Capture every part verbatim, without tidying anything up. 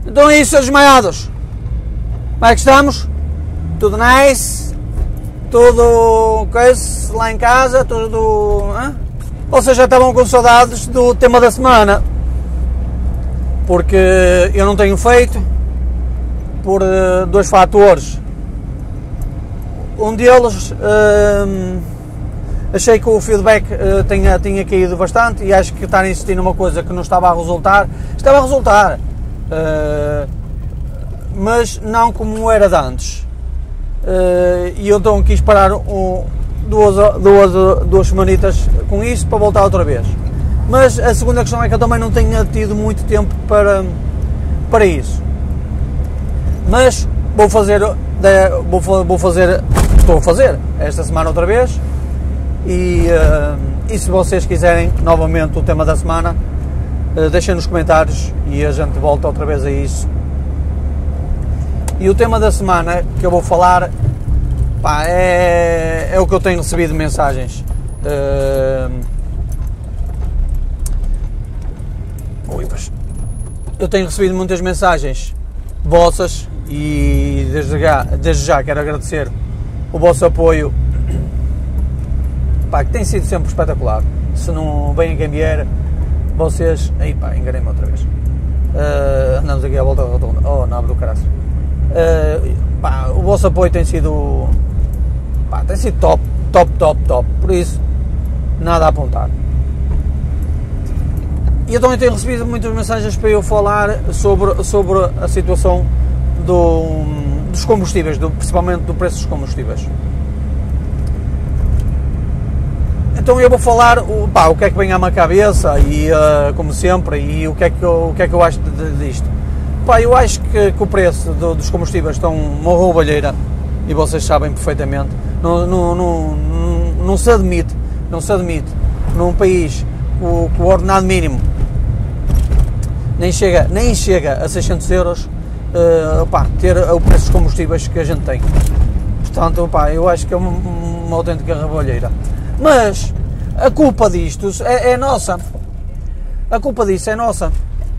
Então é isso, seus desmaiados. Como é que estamos? Tudo nice? Tudo coisa lá em casa? Tudo... Hein? Ou seja, já estavam com saudades do tema da semana. Porque eu não tenho feito. Por uh, dois fatores. Um deles... Uh, achei que o feedback uh, tinha, tinha caído bastante. E acho que estar a insistir numa coisa que não estava a resultar. Estava a resultar. Uh, mas não como era de antes. Uh, e eu então quis parar um, duas, duas, duas semanitas com isso para voltar outra vez. Mas a segunda questão é que eu também não tenho tido muito tempo para, para isso. Mas vou fazer, vou, vou fazer, estou a fazer esta semana outra vez. E, uh, e se vocês quiserem novamente o tema da semana, uh, deixem nos comentários e a gente volta outra vez a isso. E o tema da semana que eu vou falar, pá, é, é o que eu tenho recebido de mensagens. Uh, ui, mas eu tenho recebido muitas mensagens vossas e desde já, desde já quero agradecer o vosso apoio, pá, que tem sido sempre espetacular. Se não vem quem vier, vocês... Aí pá, enganei-me outra vez. Uh, andamos aqui à volta da rotonda. Oh, nabo do caraças. Uh, pá, o vosso apoio tem sido, pá, tem sido top, top, top, top, por isso nada a apontar. E eu também tenho recebido muitas mensagens para eu falar sobre, sobre a situação do, dos combustíveis, do, principalmente do preço dos combustíveis. Então eu vou falar, pá, o que é que vem à minha cabeça e uh, como sempre, e o que é que eu, o que é que eu acho disto. Pá, eu acho que, que o preço do, dos combustíveis estão uma roubalheira, e vocês sabem perfeitamente. Não, não, não, não, não se admite, não se admite num país com, com o ordenado mínimo nem chega, nem chega a seiscentos euros, uh, pá, ter o preço dos combustíveis que a gente tem. Portanto, pá, eu acho que é uma, uma autêntica roubalheira. Mas a culpa disto é, é nossa. A culpa disso é nossa.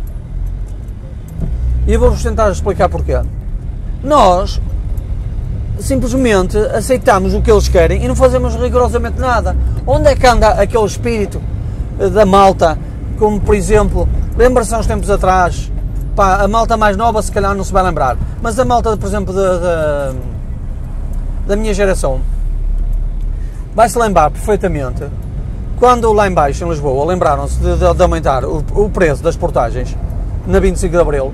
E eu vou-vos tentar explicar porquê. Nós simplesmente aceitamos o que eles querem e não fazemos rigorosamente nada. Onde é que anda aquele espírito da malta, como por exemplo, lembra-se há uns tempos atrás, pá, a malta mais nova se calhar não se vai lembrar, mas a malta, por exemplo, da, da, da minha geração, vai-se lembrar perfeitamente, quando lá em baixo, em Lisboa, lembraram-se de, de, de aumentar o, o preço das portagens na vinte e cinco de Abril.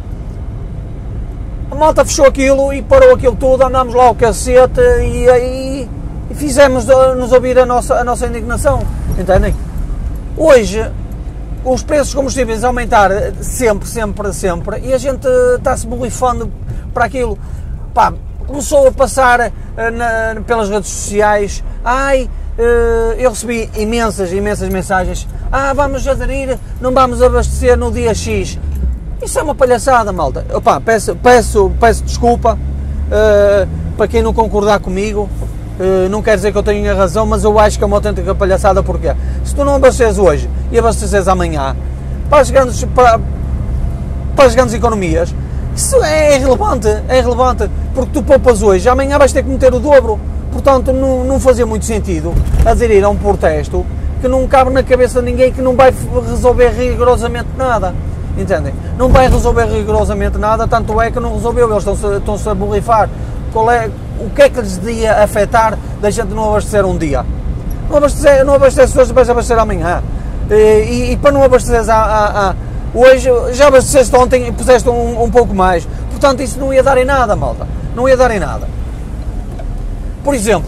A malta fechou aquilo e parou aquilo tudo, andámos lá ao cacete e, e, e fizemos nos ouvir a nossa, a nossa indignação, entendem? Hoje, os preços dos combustíveis a aumentar sempre, sempre, sempre, e a gente está-se borrifando para aquilo. Pá, começou a passar na, pelas redes sociais, ai, eu recebi imensas, imensas mensagens, ah, vamos aderir, não vamos abastecer no dia X. Isso é uma palhaçada, malta. Opa, peço, peço, peço desculpa uh, para quem não concordar comigo, uh, não quer dizer que eu tenha razão, mas eu acho que é uma autêntica palhaçada. Porque se tu não abasteces hoje e abasteces amanhã, para as grandes, para, para as grandes economias, isso é irrelevante, é irrelevante, porque tu poupas hoje, amanhã vais ter que meter o dobro. Portanto, não, não fazia muito sentido aderir a um protesto que não cabe na cabeça de ninguém, que não vai resolver rigorosamente nada. Entendem? Não vai resolver rigorosamente nada, tanto é que não resolveu, eles estão-se, estão-se a borrifar. Qual é, o que é que lhes ia afetar da gente não abastecer um dia? Não abastecer, não abastece hoje, vais abastecer amanhã. E, e, e para não abastecer a, a, a, hoje, já abasteceste ontem e puseste um, um pouco mais. Portanto, isso não ia dar em nada, malta. Não ia dar em nada. Por exemplo,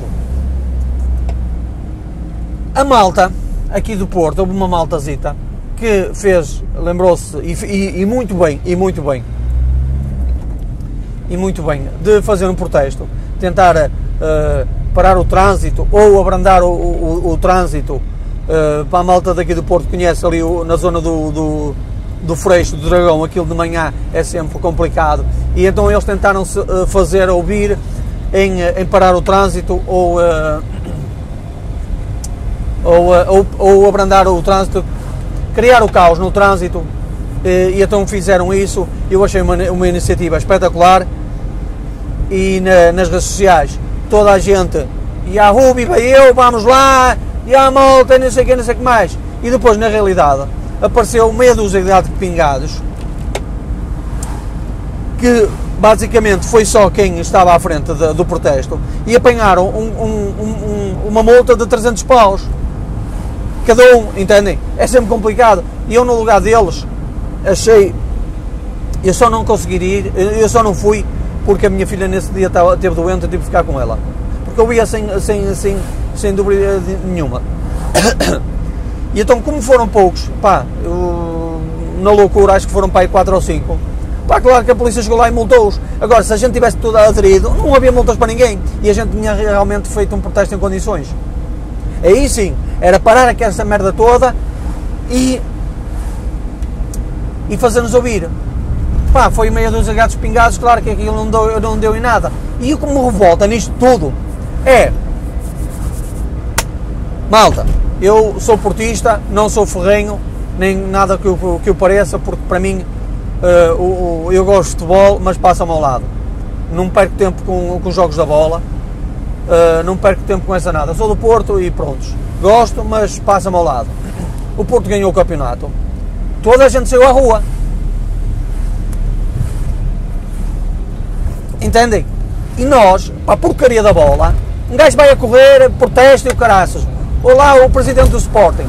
a malta aqui do Porto, houve uma maltazita que fez, lembrou-se, e, e, e muito bem, e muito bem, e muito bem, de fazer um protesto, tentar uh, parar o trânsito, ou abrandar o, o, o trânsito, uh, para a malta daqui do Porto, conhece ali o, na zona do, do, do Freixo, do Dragão, aquilo de manhã é sempre complicado, e então eles tentaram uh, fazer ouvir em, em parar o trânsito, ou, uh, ou, uh, ou, ou abrandar o trânsito, criar o caos no trânsito, e então fizeram isso. Eu achei uma, uma iniciativa espetacular, e na, nas redes sociais toda a gente, e a Rubi, vai eu, vamos lá, e a malta, não sei o que, não sei o que mais, e depois na realidade apareceu meia dúzia de pingados, que basicamente foi só quem estava à frente de, do protesto, e apanharam um, um, um, uma multa de trezentos paus cada um, entendem? É sempre complicado, e eu no lugar deles achei, eu só não consegui ir, eu só não fui porque a minha filha nesse dia estava, teve doente, eu tive de ficar com ela, porque eu ia sem, sem, sem, sem dúvida nenhuma. E então, como foram poucos, pá, eu, na loucura acho que foram para aí quatro ou cinco, pá, claro que a polícia chegou lá e multou-os. Agora, se a gente tivesse tudo aderido, não havia multas para ninguém, e a gente tinha realmente feito um protesto em condições. Aí sim, era parar aqui essa merda toda e, e fazer-nos ouvir. Pá, foi meia dúzia de gatos pingados, claro que aquilo não deu, não deu em nada. E o que me revolta nisto tudo é, malta, eu sou portista, não sou ferrenho, nem nada que eu, que eu pareça, porque para mim uh, o, o, eu gosto de futebol, mas passa-me ao lado. Não perco tempo com, com os jogos da bola, uh, não perco tempo com essa nada. Sou do Porto e prontos, gosto, mas passa-me ao lado. O Porto ganhou o campeonato, toda a gente saiu à rua. Entendem? E nós, para a porcaria da bola, um gajo vai a correr, protesta e o caraças. Ou lá o presidente do Sporting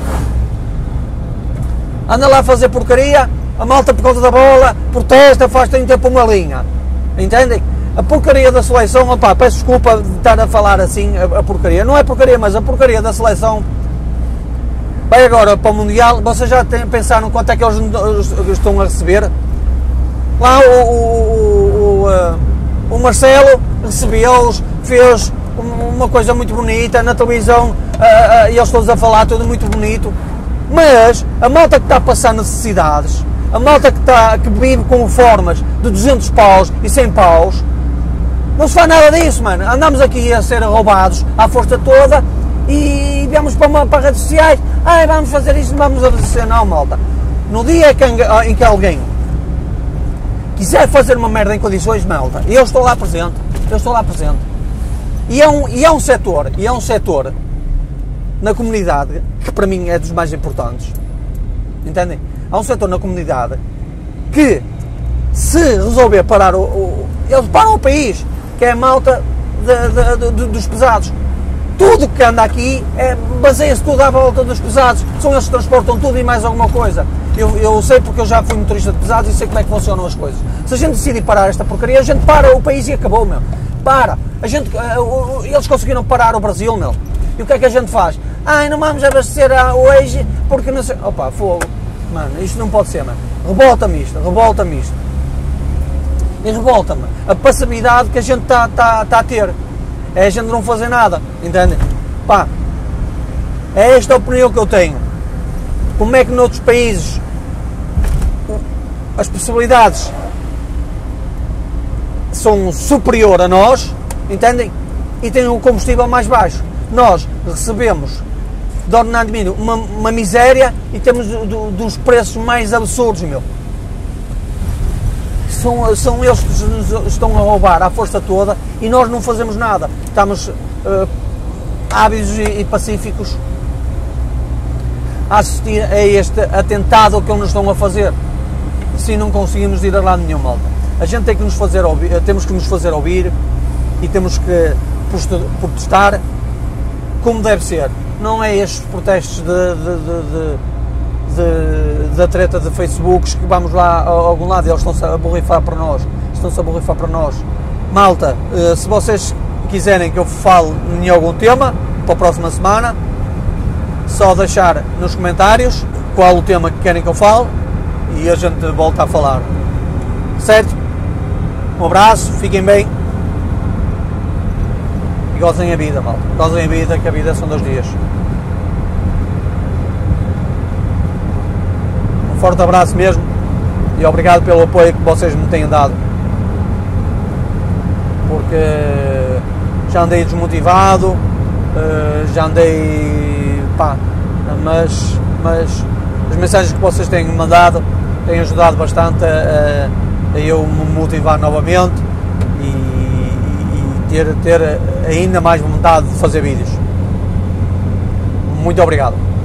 anda lá a fazer porcaria, a malta por causa da bola, protesta, faz trinta por uma linha. Entendem? A porcaria da seleção, opá, peço desculpa de estar a falar assim, a, a porcaria. Não é porcaria, mas a porcaria da seleção vai agora para o Mundial. Vocês já têm, pensaram quanto é que eles estão a receber? Lá o... o, o, o O Marcelo recebeu-os, fez uma coisa muito bonita na televisão, uh, uh, e eles todos a falar, tudo muito bonito, mas a malta que está a passar necessidades, a malta que, está, que vive com formas de duzentos paus e cem paus, não se faz nada disso, mano. Andamos aqui a ser roubados à força toda e viemos para, uma, para as redes sociais, ai, vamos fazer isto, vamos fazer, não, malta. No dia em que, em que alguém quiser fazer uma merda em condições, malta, eu estou lá presente, eu estou lá presente. E é um, e é um setor, e é um setor na comunidade que para mim é dos mais importantes, entendem? Há um setor na comunidade que, se resolver parar o, o eles param o país, que é a malta de, de, de, dos pesados. Tudo que anda aqui é, baseia-se tudo à volta dos pesados, são eles que transportam tudo e mais alguma coisa. Eu, eu sei porque eu já fui motorista de pesados e sei como é que funcionam as coisas. Se a gente decidir parar esta porcaria, a gente para o país e acabou, meu. Para. A gente, uh, uh, eles conseguiram parar o Brasil, meu. E o que é que a gente faz? Ai, não vamos abastecer hoje porque não sei... Opa, fogo. Mano, isto não pode ser, mano. Revolta-me isto, revolta-me isto. E revolta-me a passividade que a gente está tá, tá a ter. É a gente não fazer nada, entende? Pá, é esta a opinião que eu tenho. Como é que noutros países as possibilidades são superior a nós, entendem? E têm um combustível mais baixo. Nós recebemos de ordenado mínimo uma, uma miséria e temos do, do, dos preços mais absurdos, meu. São, são eles que nos estão a roubar à força toda e nós não fazemos nada. Estamos uh, ávidos e, e pacíficos a assistir a este atentado que eles nos estão a fazer. Assim não conseguimos ir a lado nenhum, malta. A gente tem que nos fazer ouvir, temos que nos fazer ouvir e temos que protestar como deve ser. Não é estes protestos de, de, de, de, de, da treta de Facebooks que vamos lá a algum lado e eles estão-se a borrifar para nós. Estão-se a borrifar para nós. Malta, se vocês quiserem que eu fale em algum tema para a próxima semana, só deixar nos comentários qual o tema que querem que eu fale e a gente volta a falar. Certo? Um abraço, fiquem bem e gozem a vida, malta. Gozem a vida, que a vida são dois dias. Um forte abraço mesmo e obrigado pelo apoio que vocês me têm dado, porque já andei desmotivado, já andei, pá, mas, mas as mensagens que vocês têm mandado tem ajudado bastante a, a eu me motivar novamente e, e ter, ter ainda mais vontade de fazer vídeos. Muito obrigado.